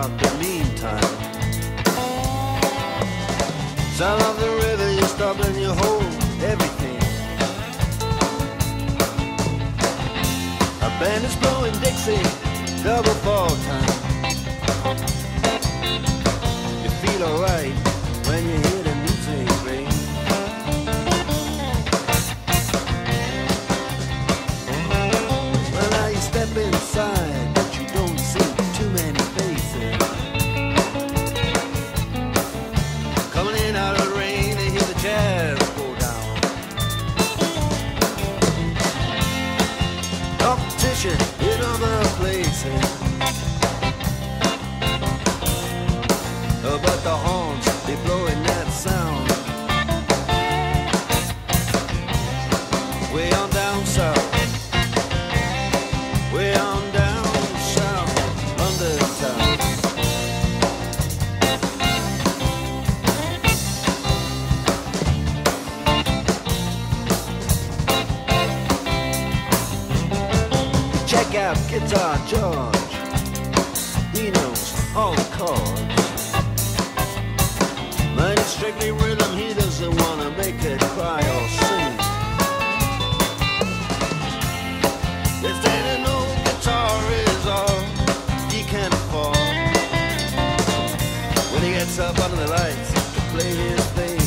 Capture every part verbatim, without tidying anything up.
about the meantime. Sound of the river, you stop and you hold everything. A band is blowing Dixie, double fall time. You feel alright when you hear the music ring. Well, now you step inside, but you don't see too many faces. Coming in out of the rain, they hear the jazz go down. Competition in other places, but the horns, they blowing that sound. Way on down south, way on down south, London town. Check out Guitar George, he knows all the chords. But it's strictly rhythm, he doesn't want to make it cry or sing. They say that no guitar is all he can afford. When he gets up under the lights to play his thing,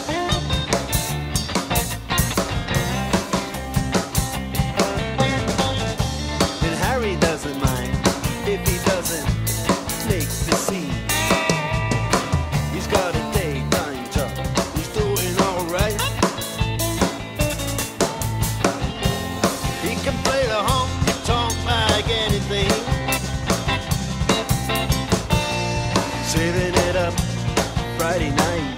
then Harry doesn't mind if he doesn't make the scene. He's got a daytime job, he's doing alright. He can play the honky-tonk like anything, saving it up Friday night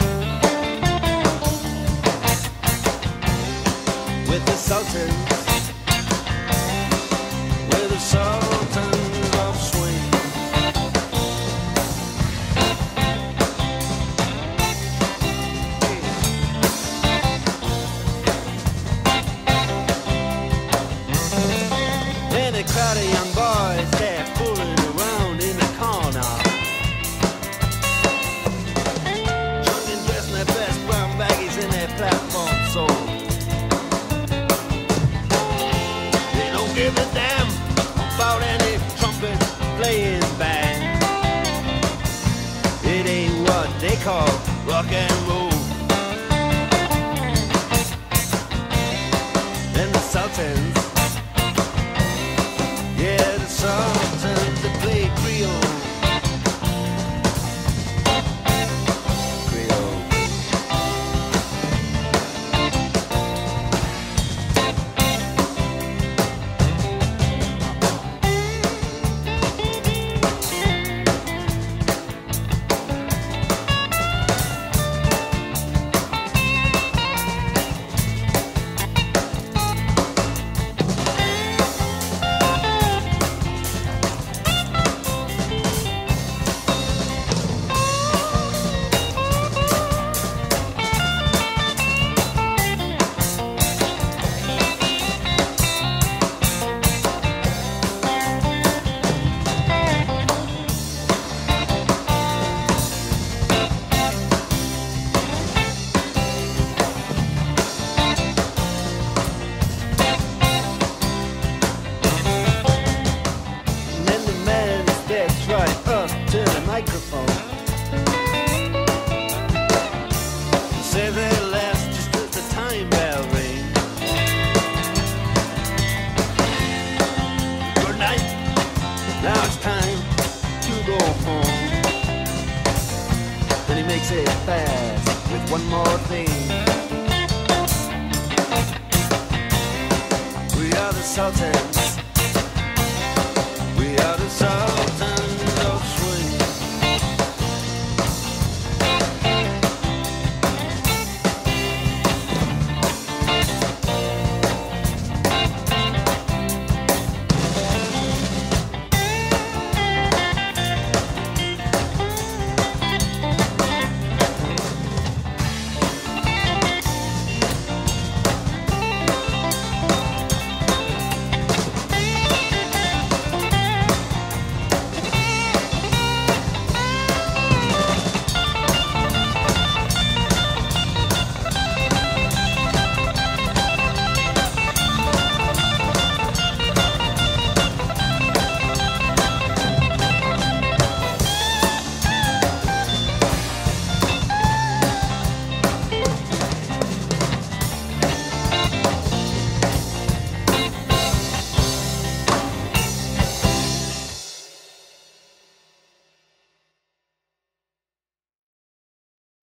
with the Sultans, with the Sultans of Swing. And a crowd of young boys, they're fooling around in the corner, drunk and dressed in their best brown baggies and their platform soles. They don't give a damn about any trumpet playing band. It ain't what they call rock and roll. And the Sultans, yeah, the Sultans, they play Creole. Creole. Right up to the microphone, say they last just as the time bell rings. Good night, now it's time to go home. Then he makes it fast with one more thing. We are the Sultans.